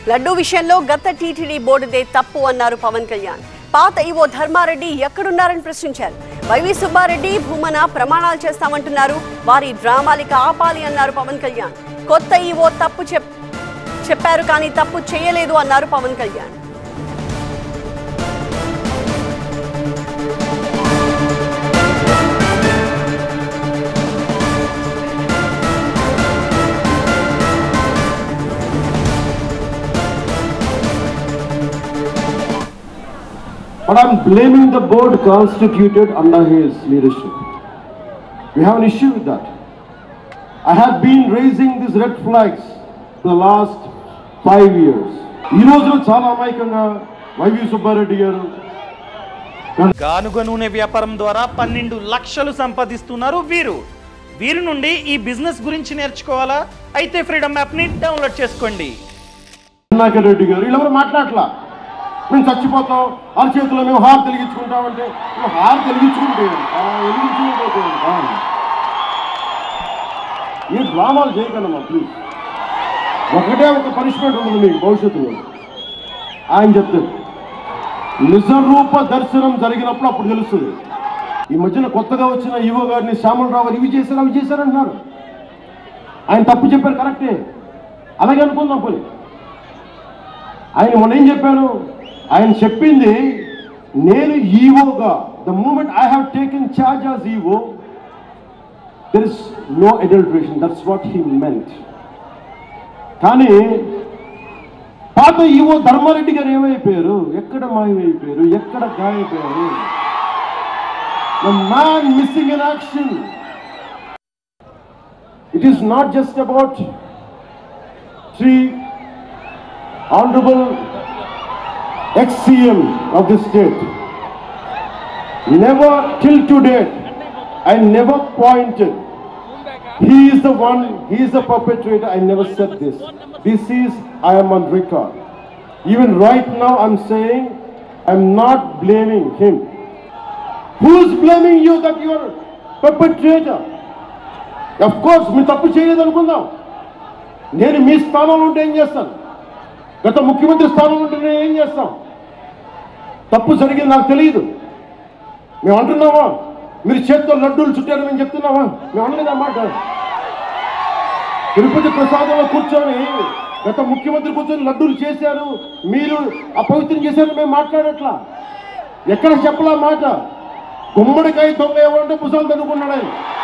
లడ్డూ విషయంలో గత టీటీడీ బోర్డుదే తప్పు అన్నారు పవన్ కళ్యాణ్. పాత ఈవో ధర్మారెడ్డి ఎక్కడున్నారని ప్రశ్నించారు. వైవి సుబ్బారెడ్డి భూమన ప్రమాణాలు చేస్తామంటున్నారు. వారి డ్రామాలిక ఆపాలి అన్నారు పవన్ కళ్యాణ్. కొత్త ఈవో తప్పు చెప్పారు కానీ తప్పు చేయలేదు అన్నారు Pawan Kalyan. But I'm blaming the board constituted under his leadership. We have an issue with that. I have been raising these red flags for the last 5 years. ఈ రోజున చాలా అమాయకంగా వైవి సుబ్బారెడ్డి గారు గానుగ నూనె వ్యాపారం ద్వారా 12 లక్షలు సంపాదిస్తున్నారు వీరి నుండి ఈ బిజినెస్ గురించి నేర్చుకోవాలా? అయితే ఫ్రీడమ్ యాప్ ని డౌన్లోడ్ చేసుకోండి. రెడ్డి గారు వీళ్ళెవరు మాట్లాడలా. మేము చచ్చిపోతాం అరచేతిలో మేము హార్ తెలిగించుకుంటామంటే హార్ తెలిగించుకుంటే ఈ డ్రామాలు చేయకండి ప్లీజ్. ఒకటే ఒక పనిష్మెంట్ ఉంటుంది మీకు భవిష్యత్తులో. ఆయన చెప్తారు నిజరూప దర్శనం జరిగినప్పుడు అప్పుడు తెలుస్తుంది. ఈ మధ్యన కొత్తగా వచ్చిన ఈవో గారిని శ్యామలరావు గారు ఇవి చేశారంటున్నారు. ఆయన తప్పు చెప్పారు, కరెక్టే, అలాగే అనుకుందాం పోనీ. ఆయన మొన్న ఏం చెప్పాను, ఆయన చెప్పింది నేను ఈవోగా the moment I have taken charge as EO there is no adulteration, that's what he meant. కానీ పాత ఈవో ధర్మారెడ్డి గారు ఏమైపోయారు, ఎక్కడ మాయమైపోయారు, ఎక్కడ గాయపోయారు? The man missing in action. It is not just about Shri honourable ex-CM of the state. Never till to date, I never pointed. He is the one, he is the perpetrator. I never said this. This is, I am on record. Even right now I'm saying, I'm not blaming him. Who is blaming you that you are perpetrator? Of course, me tappu cheyaledu anukundam. Nenu mee sthanamlo unte em chestanu? గత ముఖ్యమంత్రి స్థానంలో ఉంటే నేను ఏం చేస్తాం? తప్పు జరిగింది నాకు తెలియదు. మేము అంటున్నావా మీరు చేతితో లడ్డూలు చుట్టారు మేము చెప్తున్నావా? మేము అనలేదు అన్నమాట. తిరుపతి ప్రసాదంలో కూర్చొని గత ముఖ్యమంత్రి కూర్చొని లడ్డూలు చేశారు, మీరు అపవిత్రం చేశారు మేము మాట్లాడట్లా. ఎక్కడ చెప్పలా మాట. గుమ్మడికాయ దొంగ ఏమంటే పుసలు తన్నుకున్నాడు ఆయన.